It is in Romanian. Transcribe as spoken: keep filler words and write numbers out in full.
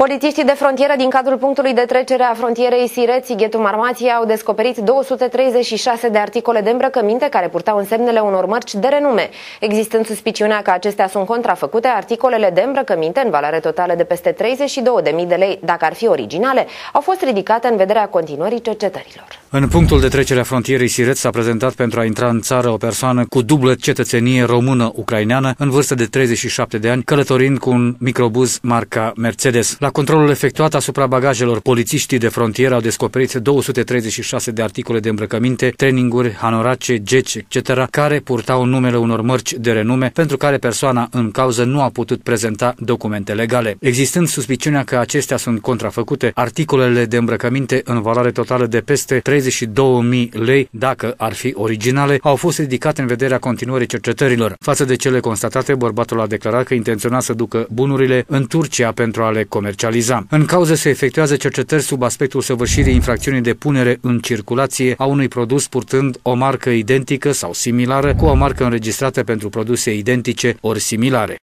Polițiștii de frontieră din cadrul punctului de trecere a frontierei Siret-Sighetul Marmației au descoperit două sute treizeci și șase de articole de îmbrăcăminte care purtau însemnele unor mărci de renume. Existând suspiciunea că acestea sunt contrafăcute, articolele de îmbrăcăminte, în valoare totală de peste treizeci și două de mii de lei, dacă ar fi originale, au fost ridicate în vederea continuării cercetărilor. În punctul de trecere a frontierei Siret s-a prezentat pentru a intra în țară o persoană cu dublă cetățenie română-ucraineană, în vârstă de treizeci și șapte de ani, călătorind cu un microbuz marca Mercedes. La controlul efectuat asupra bagajelor, polițiștii de frontieră au descoperit două sute treizeci și șase de articole de îmbrăcăminte, treninguri, hanorace, geci, et cetera, care purtau numele unor mărci de renume, pentru care persoana în cauză nu a putut prezenta documente legale. Existând suspiciunea că acestea sunt contrafăcute, articolele de îmbrăcăminte în valoare totală de peste treizeci și două mii lei, dacă ar fi originale, au fost ridicate în vederea continuării cercetărilor. Față de cele constatate, bărbatul a declarat că intenționa să ducă bunurile în Turcia pentru a le comercializa. În cauză se efectuează cercetări sub aspectul săvârșirii infracțiunii de punere în circulație a unui produs purtând o marcă identică sau similară cu o marcă înregistrată pentru produse identice ori similare.